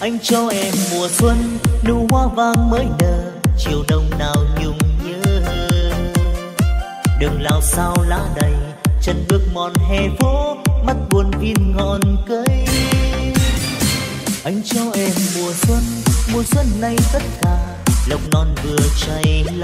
Anh cho em mùa xuân nụ hoa vàng mới nở, chiều đông nào nhung nhớ. Đường lao sao lá đầy, chân bước mòn hè phố, mắt buồn viên ngọn cây. Anh cho em mùa xuân này tất cả lộc non vừa cháy lá.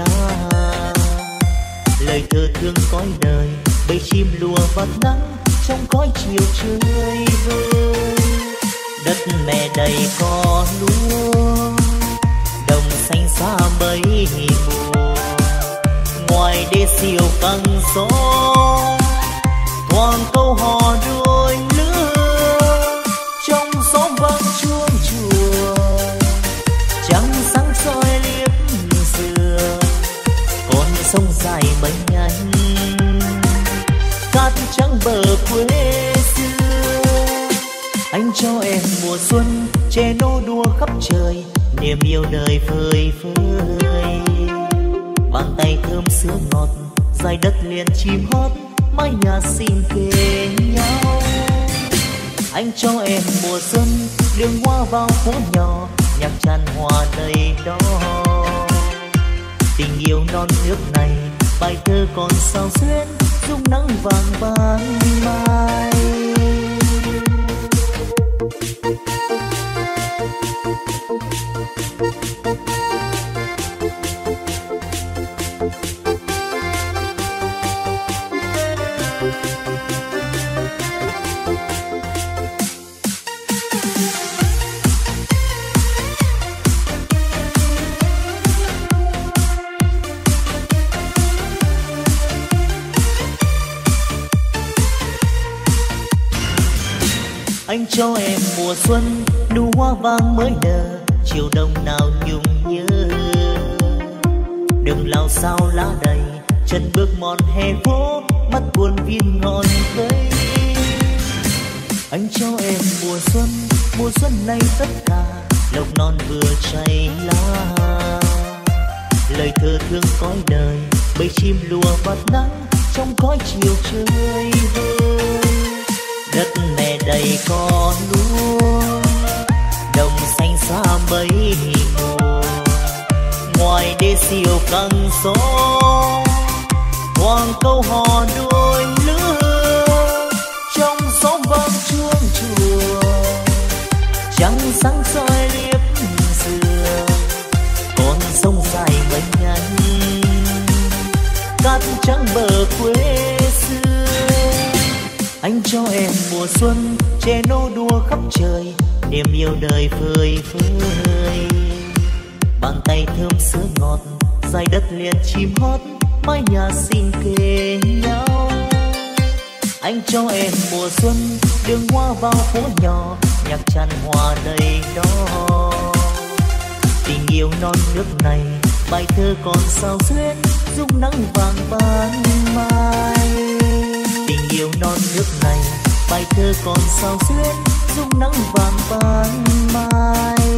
Lời thơ thương cõi đời, bầy chim lùa vào nắng trong cõi chiều trời vơi. Đất mẹ đầy cỏ lúa, đồng xanh xa mấy mùa. Ngoài đê siêu căng gió, thoáng câu hò đôi lứa. Trong gió vang chuông chùa, trăng sáng soi liếp dừa. Con sông dài mênh nhanh, cát trắng bờ quê xưa. Anh cho em mùa xuân che nô đua khắp trời, niềm yêu đời phơi phới. Bàn tay thơm sữa ngọt, dài đất liền chim hót, mái nhà xin kề nhau. Anh cho em mùa xuân đường hoa vào phố nhỏ, nhạc tràn hòa đầy đó. Tình yêu non nước này, bài thơ còn sao xuyến, dung nắng vàng ban mai. Anh cho em mùa xuân nụ hoa vàng mới nở, chiều đông nào nhung nhớ. Đường lao sao lá đầy, chân bước mòn hè phố, mắt buồn viên ngọn cây. Anh cho em mùa xuân này tất cả lộc non vừa cháy lá. Lời thơ thương cõi đời, bầy chim lùa vào nắng trong cõi chiều trời vơi. Đất mẹ đầy cỏ lúa, đồng xanh xa mấy mùa. Ngoài đê siêu căng gió, thoáng câu hò đôi lứa. Trong gió vang chuông chùa, trăng sáng soi liếp dừa. Con sông dài mênh nhanh, cát trắng bờ quê xưa. Anh cho em mùa xuân che nô đua khắp trời, niềm yêu đời phơi phới. Bàn tay thơm sữa ngọt, dài đất liền chim hót, mái nhà xin kề nhau. Anh cho em mùa xuân đường hoa vào phố nhỏ, nhạc tràn hòa đầy đó. Tình yêu non nước này, bài thơ còn sao xuyến, dung nắng vàng ban mai. Tình yêu non nước này, bài thơ còn sao xuyến, dung nắng vàng ban mai.